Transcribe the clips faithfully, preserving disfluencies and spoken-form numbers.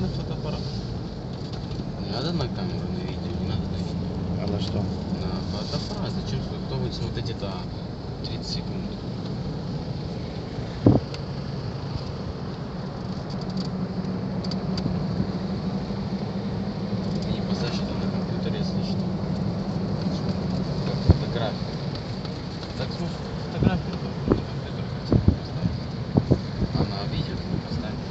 на фотоаппарат. Не надо на камеру, на видео, не надо на видео. А на что? На фотоаппарат. Зачем? Кто будет смотреть это тридцать секунд? Не поставишь это на компьютере, если что. Как фотография. Так сможешь фотографию на компьютер хотя бы поставить. А на видео ты не поставишь.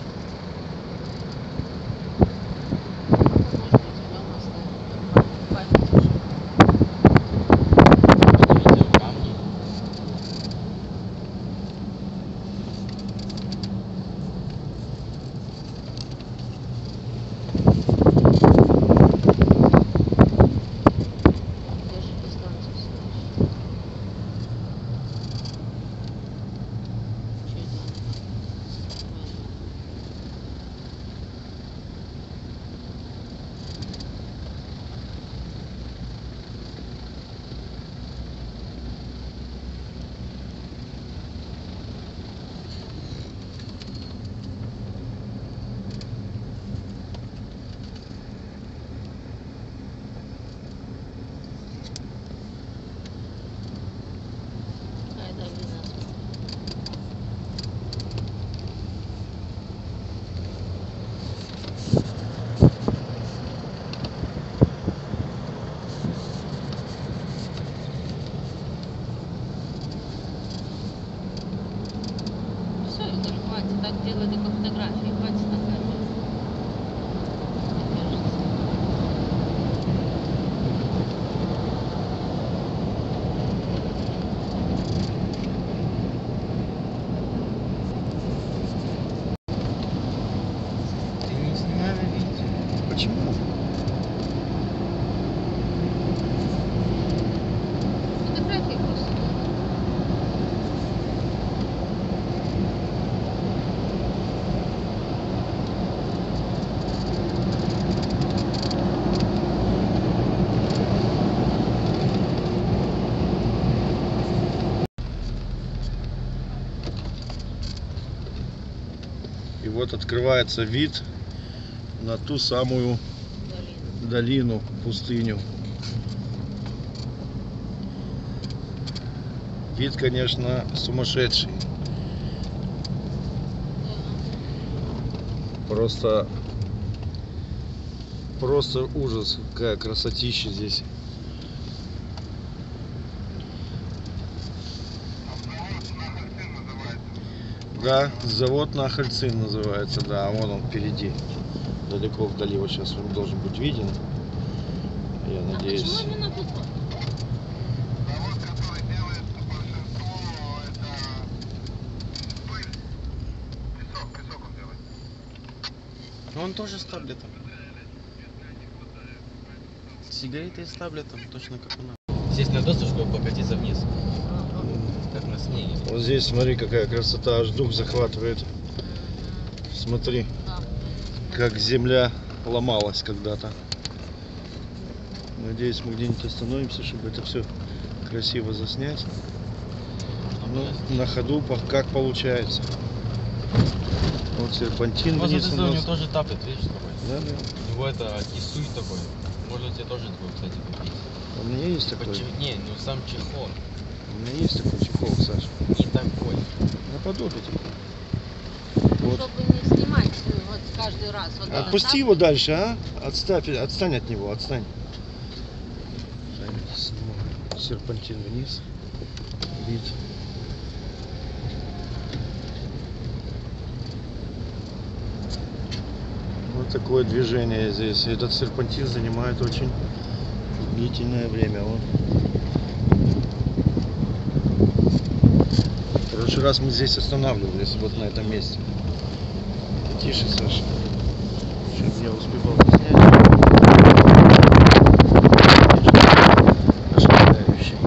Так делай только фотографии, хватит на камеру. Ты не снимай на видео. Почему? Фотографии просто. И вот открывается вид на ту самую долину, пустыню. Вид, конечно, сумасшедший. Просто, просто ужас, какая красотища здесь. Да, завод Нахальцин называется, да, вон он впереди, далеко вдали, вот сейчас он должен быть виден, я надеюсь. А почему именно тут? Завод, который делает большинство, это пыль, песок, песок он делает. Но он тоже с таблетом. Сигареты с таблетом, точно как у нас. Сесть на доску, покатиться вниз. Как на снеге. Вот здесь смотри, какая красота, аж дух захватывает. Смотри, как земля ломалась когда-то. Надеюсь, мы где-нибудь остановимся, чтобы это все красиво заснять. Ну, на ходу как получается. Вот серпантин Вот вниз у у него нас. тоже таблет, видишь, такой. Да, да. У него это кисуй такой. Можно тебе тоже такой, кстати, купить. У меня есть такой. Почему? Не, ну сам чехол. У меня есть такой чехол, Саша. Не такой. Наподобие такой. Вот. Чтобы не снимать вот каждый раз. Вот Отпусти его дальше, а? Отставь, отстань от него, отстань. Серпантин вниз. Вид. Вот такое движение здесь. Этот серпантин занимает очень длительное время. Вот. В прошлый раз мы здесь останавливались, вот на этом месте. Тише, Саша. Чтобы я успевал снять. Ошеломляющий.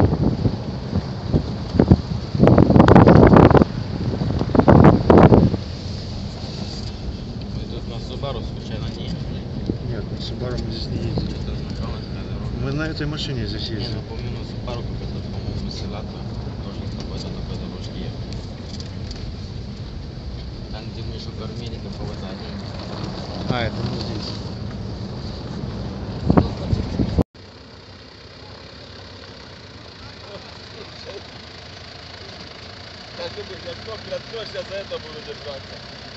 Мы тут на Субару случайно не ехали? Нет, на Субару мы здесь не ездили. Это знакомая дорога. Мы на этой машине здесь Не, ездили. ну помню, на Субару какой-то, по-моему, Селата. Тоже с такой-то такой дорожки ехали. Там, где мы еще кормили какого-то оленя. А, это не здесь. Как ты будешь, как ног приоткроешься, за это буду держаться.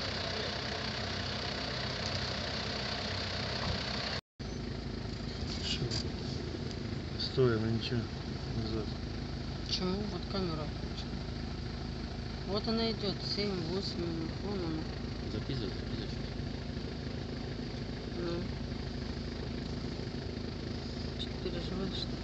Стой, она ничего назад. Почему? Вот камера включена. Вот она идет, семь-восемь минут. Вон она. Записывай, записывай. Ну. Что переживаешь, что ли?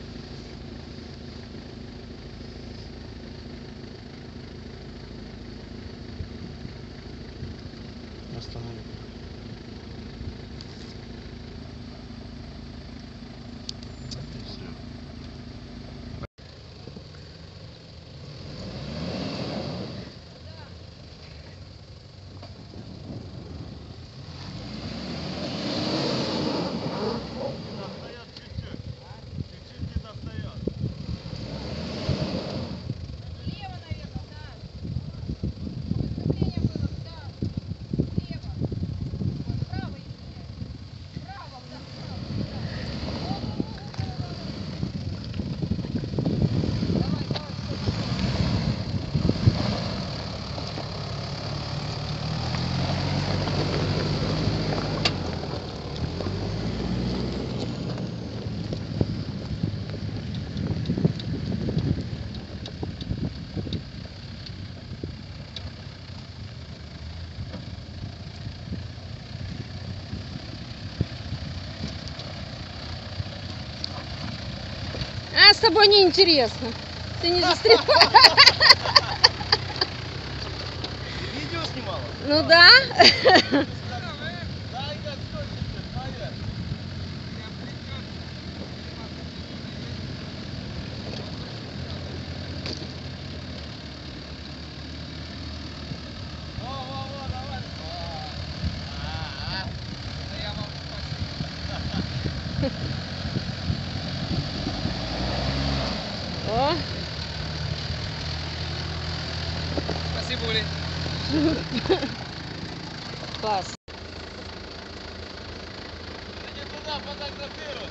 Останови. А, с тобой неинтересно. Ты не застрял. Видео снимала? Ну да. О. Спасибо, Ули. Класс. Иди туда, фотографируй.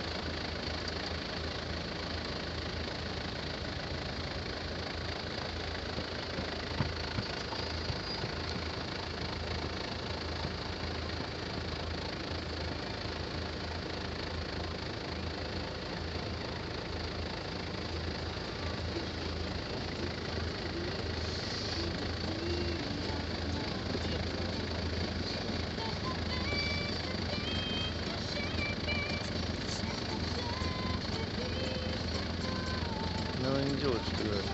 Надо не делать фотографии.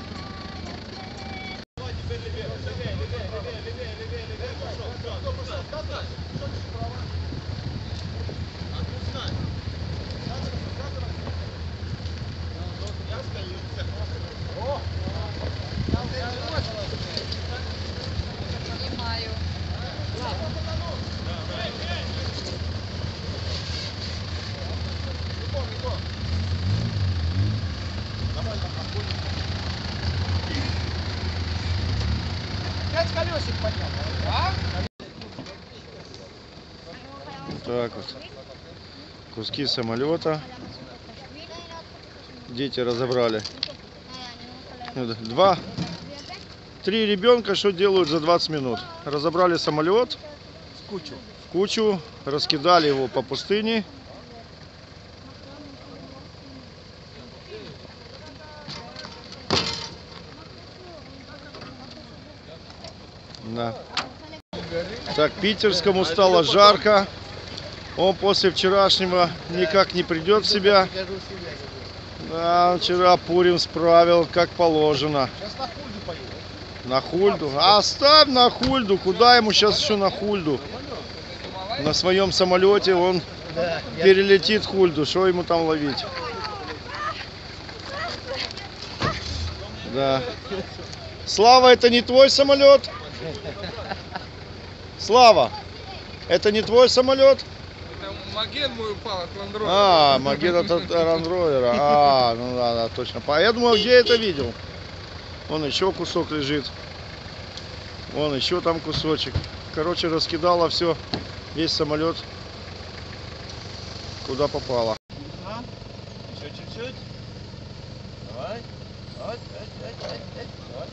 Снимаю. Так вот. Куски самолета. Дети разобрали. Два, три ребенка что делают за двадцать минут? Разобрали самолет В кучу. в кучу, раскидали его по пустыне. Да. Так, питерскому стало жарко. Он после вчерашнего никак не придет в себя. Да, вчера Пурим справил как положено. Сейчас на Хульду поедем. На Хульду? Оставь на Хульду. Куда ему сейчас еще на Хульду? На своем самолете он перелетит Хульду. Что ему там ловить? Да. Слава, это не твой самолет? Слава, это не твой самолет? Это Маген мой упал от Ландровера. А, Маген от Рандровера. А, ну да, да, точно. Я думал, где я это видел? Вон еще кусок лежит. Вон еще там кусочек. Короче, раскидала все, весь самолет куда попало. Еще чуть-чуть. Давай. Вот, вот, вот, вот, вот. Давай.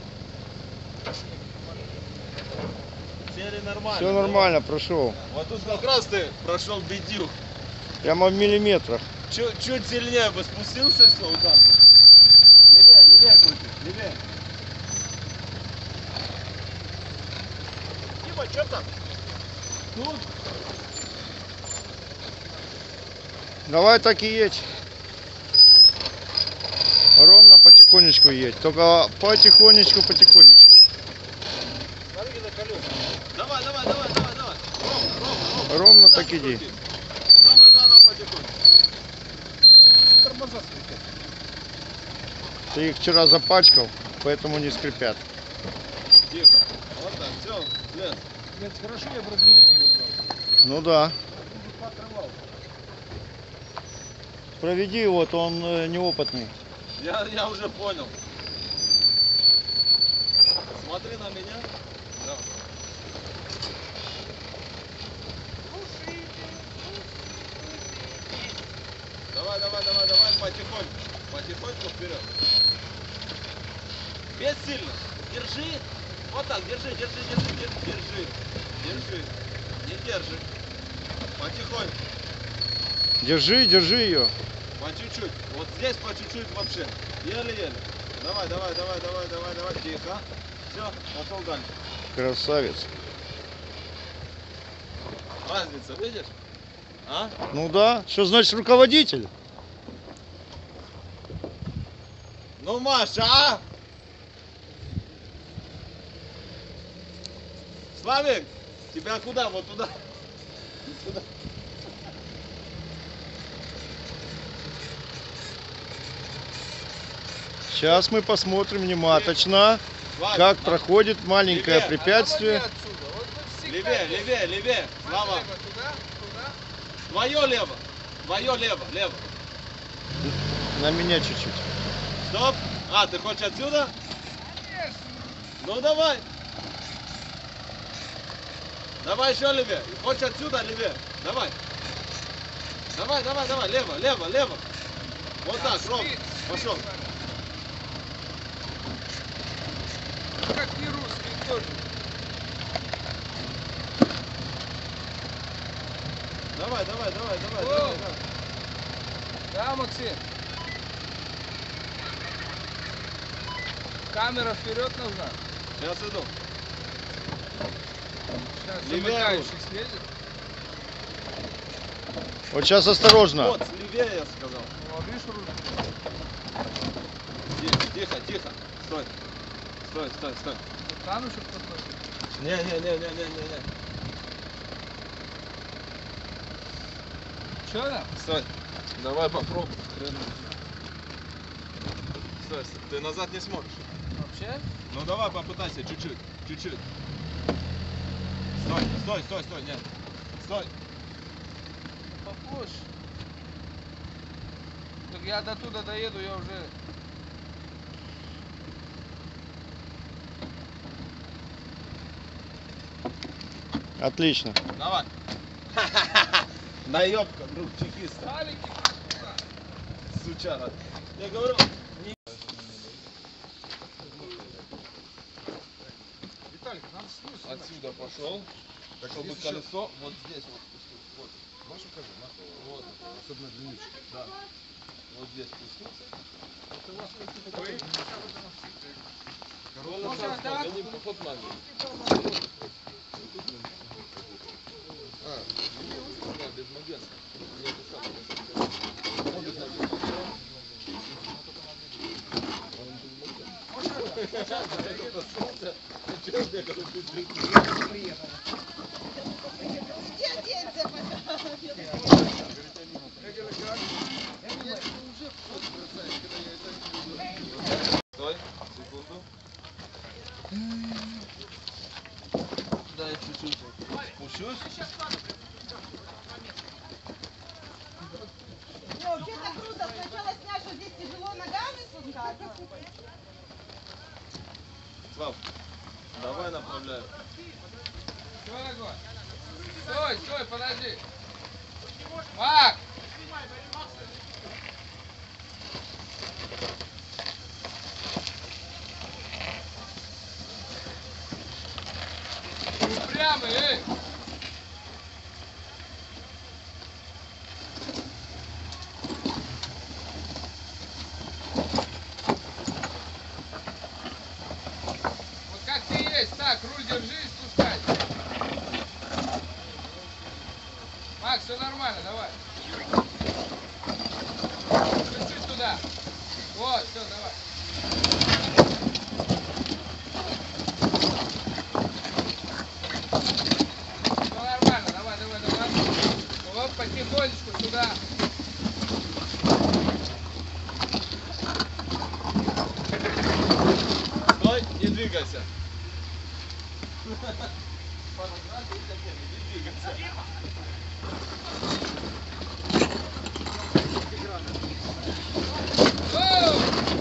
Сели нормально. Все нормально, прошел. Вот тут как раз ты прошел бедюк. Прямо в миллиметрах. Чуть, чуть сильнее бы спустился, все, удар. Левее, левее крути, левее. Дима, что там? Тут. Давай так и едь. Ровно потихонечку едь. Только потихонечку, потихонечку. Смотри на колеса. Давай, давай, давай, давай, давай. Ровно, ровно, ровно. Ровно Туда так иди. крути. Самое главное потихоньку. Тормоза скрипят. Ты их вчера запачкал, поэтому не скрипят. Тихо. Вот так, все, лес. Нет, хорошо, я бы размерики убрал. Ну да. Поотрывал. Проведи его, то он э, неопытный. Я, я уже понял. Смотри на меня. Да. Давай, давай, давай, давай, потихоньку. Потихоньку вперед. Без сильно. Держи. Вот так, держи, держи, держи, держи, держи. Держи. Не держи. Потихоньку. Держи, держи ее. По чуть-чуть. Вот здесь по чуть-чуть вообще. Еле-еле. Давай, давай, давай, давай, давай, давай. Тихо. Все, пошел дальше. Красавец. Разница, видишь? А? Ну да. Что значит руководитель? Ну, Маша, а? Славик, тебя куда? Вот туда. Сюда. Сейчас мы посмотрим внимательно, Славик, как на- проходит маленькое Левее. препятствие. Левее, левее, левее. Слава. Туда, туда. Твое лево. Твое лево, лево. На меня чуть-чуть. Стоп. А, ты хочешь отсюда? Ну давай. Давай еще левее. Хочешь отсюда, левее. Давай. Давай, давай, давай. Лево, лево, лево. Вот так, ровно. Пошел. Как не русский тоже. Давай, давай, давай, давай, О! давай, давай. Да, Максим? Камера вперед нужна. Сейчас иду. Сейчас Левее замыкающий слезет. Вот сейчас осторожно. Вот, левее я сказал. Ну, видишь, руль. Тихо, тихо, тихо. Стой. Стой, стой, стой. Там еще подходит. Не, не, не, не, не, не, не. Че там? Стой. Давай попробуй. Стой, стой. Ты назад не смотришь. Вообще? Ну давай попытайся, чуть-чуть, чуть-чуть. Стой, стой, стой, стой, нет. Стой. Попозже. Так я до туда доеду, я уже... Отлично. Давай. Наебка, друг чекиста. Валики. Сучара. Я говорю, не... Виталик, надо снизу. Отсюда пошел, чтобы колесо вот здесь вот спустилось. Вот. Можешь указать, нахуй? Вот. Особенно длиннючий. Да. Вот здесь спустился. Это у вас какие-то... Вы? Колесо, Можно, да? они поход нами. А, да, без магента. Не это самое. Он без магента. Стой, секунду. Дай чуть-чуть спущусь. Ну, вообще-то круто. Сначала снять, что здесь тяжело ногами спускаться. Слав, давай направляю. Что такое? Стой, стой, подожди. Мак! Упрямый, эй! Вот как ты есть, так, руль держи и спускай. Макс, все нормально, давай. Чуть-чуть туда. Вот, все, давай. Все нормально, давай, давай, давай. Вот, потихонечку сюда. Стой, не двигайся. Оу!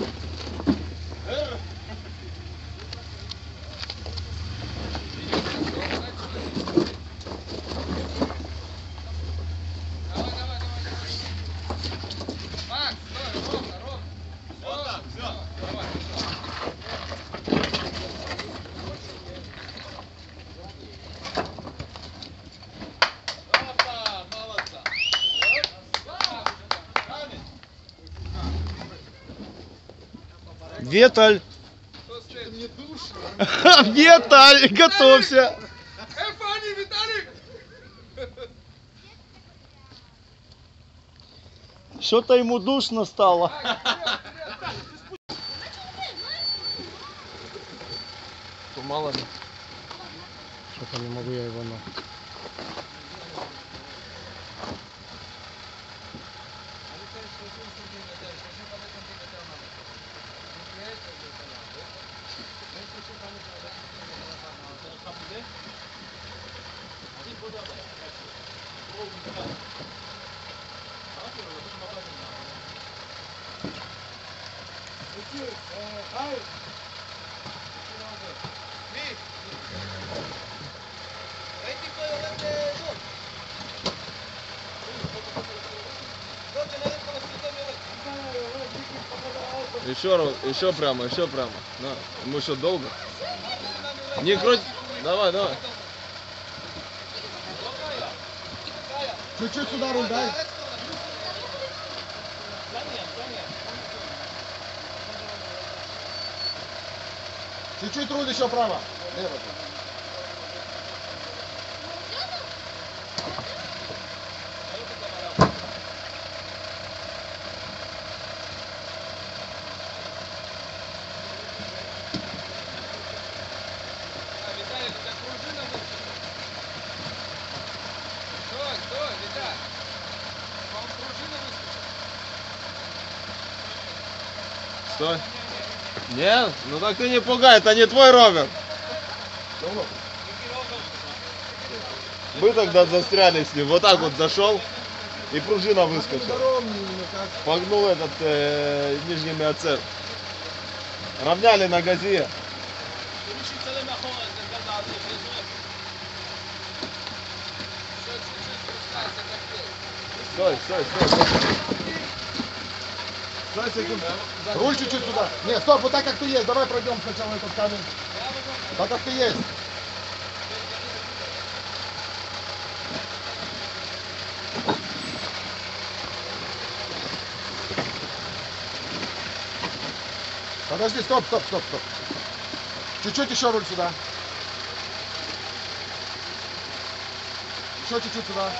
Давай, давай, давай, давай. Макс, стой, ровно, ровно. Вот так, все. Давай, Опа, молодца. Виталь! кто стоит? Виталь, готовься! Эй, Фанни, Виталик! Что-то ему душно стало. Мало ли. Что-то не могу я его на. Еще раз, еще прямо, еще прямо. На, мы еще долго. Не круть. Давай, давай. Чуть-чуть сюда руль дай. Чуть-чуть руль еще право. Лево. Виталик, у тебя пружина выскочила. Стой, стой, Виталик. По-моему, пружина выскочила. Стой. Нет? Ну так ты не пугай, это не твой ровер. Мы тогда застряли с ним. Вот так вот зашел, и пружина выскочила. Погнул этот э, нижний миоцеп. Равняли на газе. Еще чуть-чуть спускайся, капец. Стой, стой, стой. Стой, секунду. Руль чуть-чуть сюда. Нет, стоп, вот так как ты есть. Давай пройдем сначала этот камень. Так как ты есть. Подожди, стоп, стоп, стоп, стоп. Чуть-чуть еще руль сюда. Еще чуть-чуть сюда.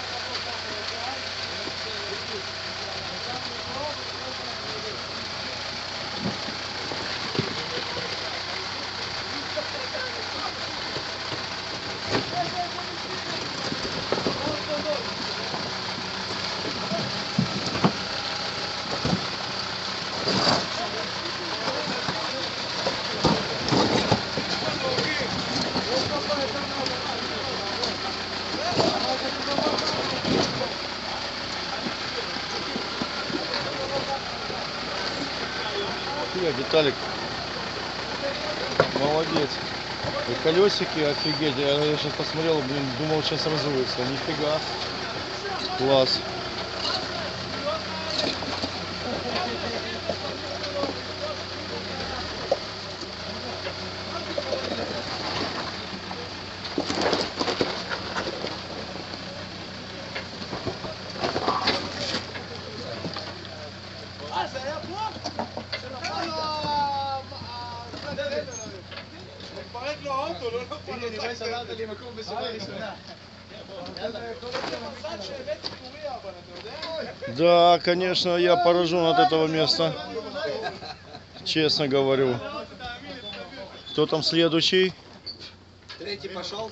Привет, Виталик. Молодец. И колесики офигеть. Я, я сейчас посмотрел, блин, думал сейчас разуется. Нифига. Класс. Да, конечно, я поражен от этого места. Честно говорю. Кто там следующий? Третий пошел.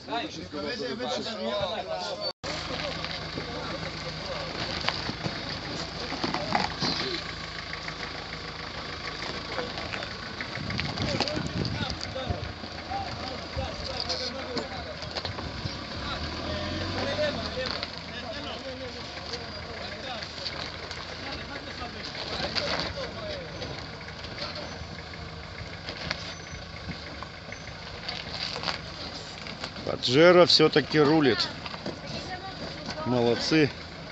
Паджеро все-таки рулит. Молодцы.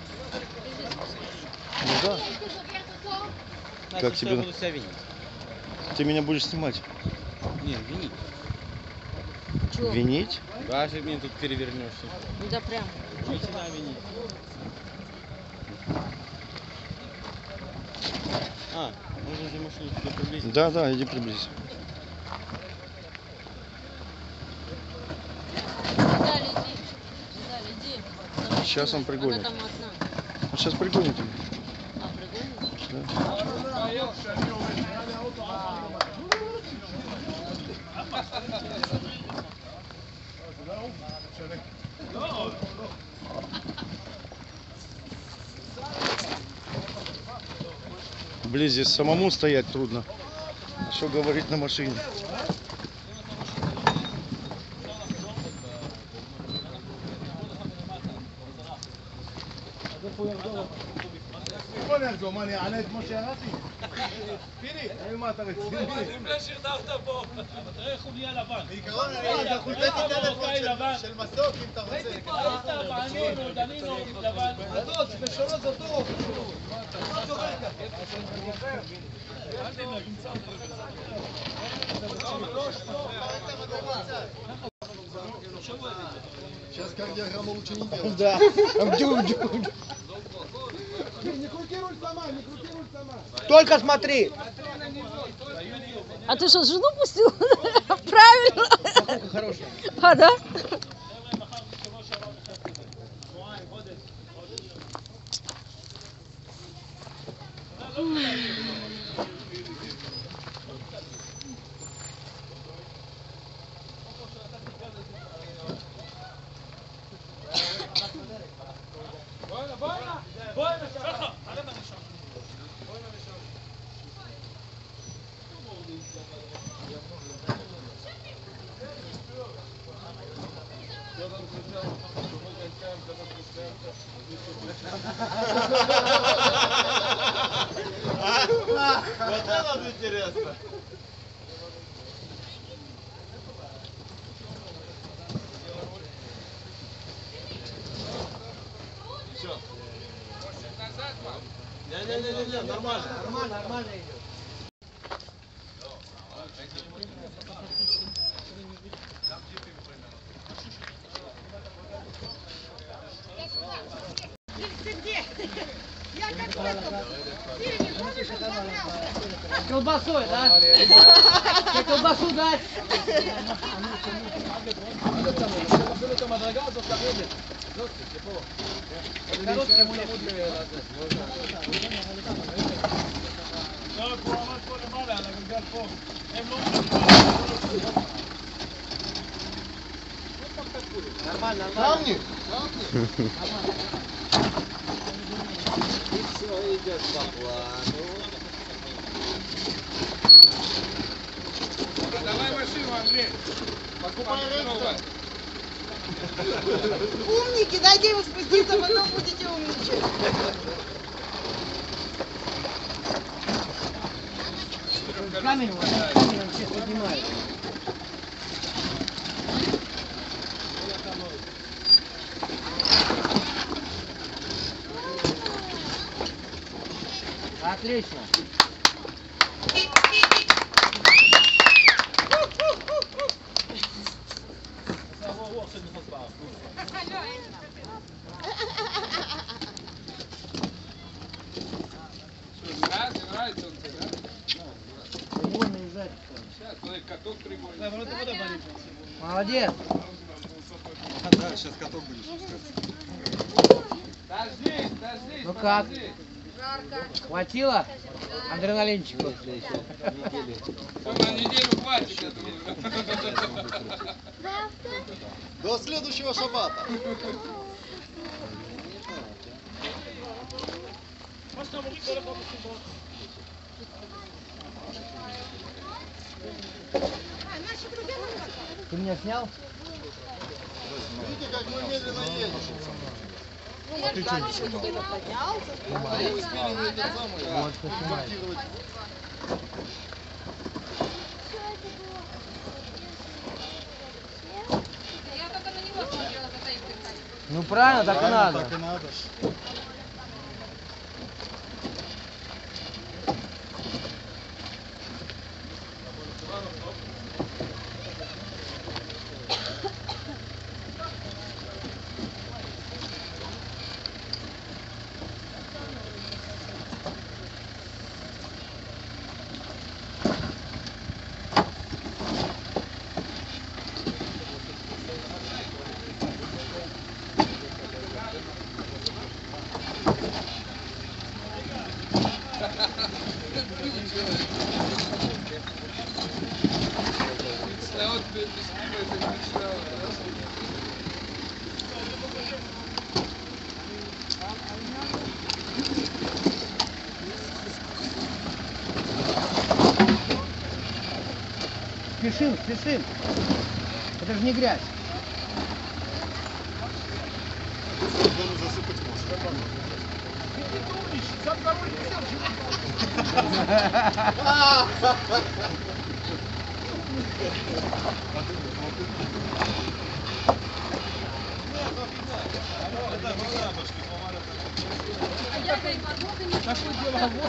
Ну да. Как Значит, тебе? я буду себя винить. Ты меня будешь снимать? Нет, винить. Чё? Винить? Да, если мне тут перевернешься. Да прям. Начинай винить. А, можно же машину сюда приблизить. Да, да, иди приблизь. Далее иди. Далее иди. Там Сейчас он машина, пригонит. Она там одна. Он сейчас пригонит. А, пригонит? Да. Блин, здесь самому стоять трудно. Что говорить на машине? בוא נחזור, מה אני אענה כמו שירדתי? פיני, מה אתה רציני? אם שרדרת בו, תראה איך הוא נהיה לבן. בעיקרון אני החולצת טלפון של מסוק אם אתה רוצה. ראיתי פה, היית מעניין, דנינו, לבן. הדוד, בשונו זה טוב. מה זוכר ככה? Сейчас кардиограмма лучше не делать. Да. Не крути руль сама, не крути руль сама. Только смотри. А ты что, жену пустил? Правильно. Хороший. А, да? Вот это интересно. Все. Не-не-не, нормально. Нормально, нормально идет. Ты где? Я как в этом фильме, помнишь, он понравился? Колбасой, да? Тебе колбасу дать? Нормально, нормально. И все идет по плану. Давай машину, Андрей. Умники, дайте ему спуститься, потом будете умничать. Камень вот, камень он всех поднимает. Отлично. Нравится, нравится он тебе, да? Его наезжать. Сейчас, каток прибольный. Молодец. Да, сейчас каток будешь спускаться. Дождись, дождись, Ну как? подожди. Хватило? Адреналинчику. Ну, на неделю хватит, я думаю. До следующего шабата. Ты меня снял? Видите, как мы медленно едем. А ты что не снимал? Не успели мы этот самый ремонтировать. Я только на него смотрела за твоим дыханием. Ну правильно, так и надо. Так и надо. А вот без какой-то мечтал. Спешим, спешим. Это же не грязь. Дону засыпать можно. Я говорю, подвода не понял.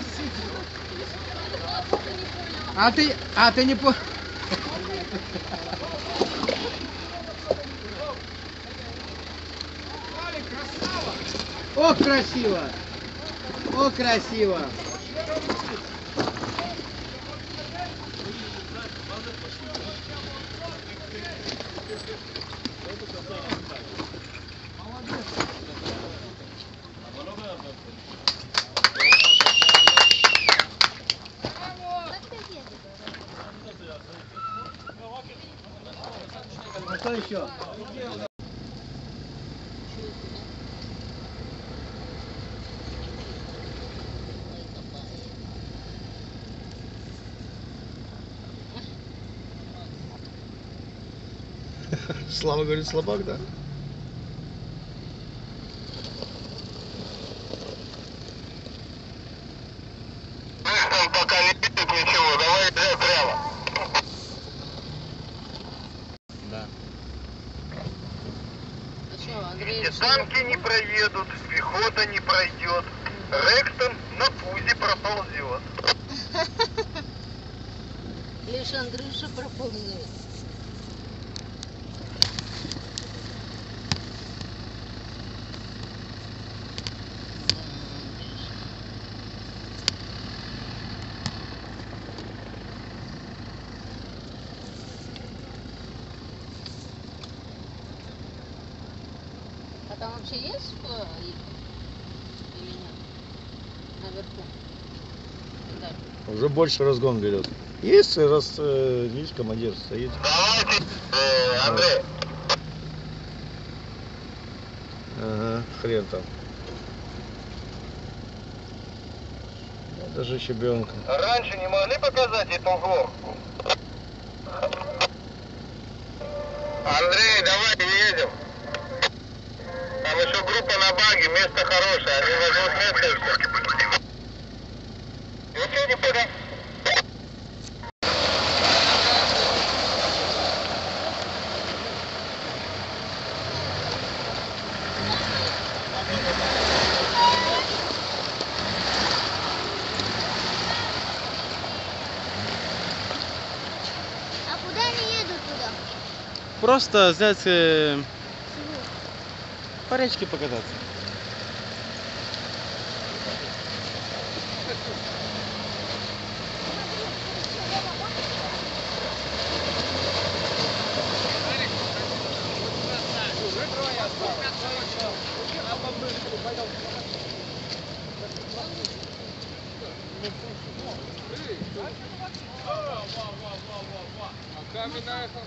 А ты, а ты не по... О, красиво! О, красиво! А что еще? Слава говорит, слабак, да? Там пока не видит ничего, давай езжай прямо. Да. А что, Андрей И решил? танки не проедут, пехота не пройдет. Рекстон на пузе проползет. Лишь Андрюша проползет. А там вообще есть что ехать? Или нет? Наверху. Дальше. Уже больше разгон берет. Есть, раз э, видишь, командир стоит. Давайте, э, Андрей. Ага, хрен там. Даже щебенка. Раньше не могли показать эту горку? Андрей, давай едем. Там еще группа на баге, место хорошее. Они возьмут место и все. Ничего не понял. А куда они едут туда? Просто взять э, по речке покататься. Смотри, Вами наехал.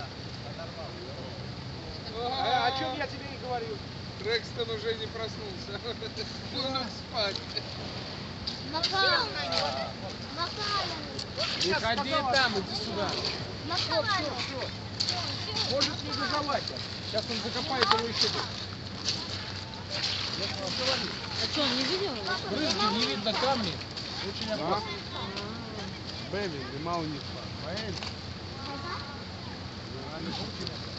А о чем я тебе и говорил? Рэкстон уже не проснулся. Будут спать. Макалин. Макалин. Не ходи там, иди сюда. Макалин. Может не доживать. Сейчас он закопает его еще тут. А что, он не видел? Брызги, не видно камни. Очень опасно. Бэби, нема у них. Поэтому.